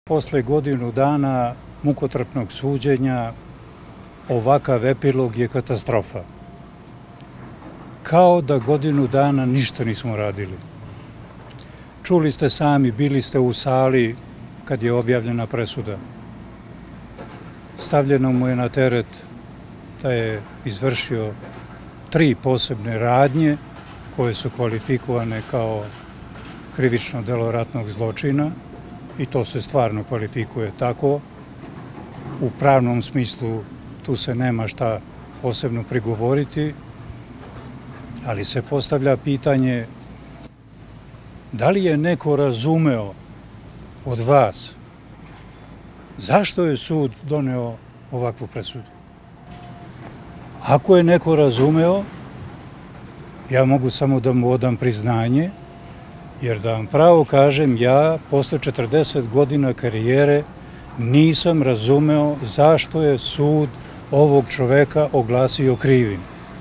posle godinu dana mukotrpnog suđenja ovakav epilog je katastrofa. Kao da godinu dana ništa nismo radili. Čuli ste sami, bili ste u sali kad je objavljena presuda. Stavljeno mu je na teret da je izvršio 3 posebne radnje koje su kvalifikovane kao krivično delo ratnog zločina i to se stvarno kvalifikuje tako. U pravnom smislu tu se nema šta posebno prigovoriti, ali se postavlja pitanje da li je neko razumeo od vas zašto je sud doneo ovakvu presudu? Ako je neko razumeo, ja mogu samo da mu odam priznanje, jer da vam pravo kažem, ja posle 40 godina karijere nisam razumeo zašto je sud ovog čoveka oglasio krivim.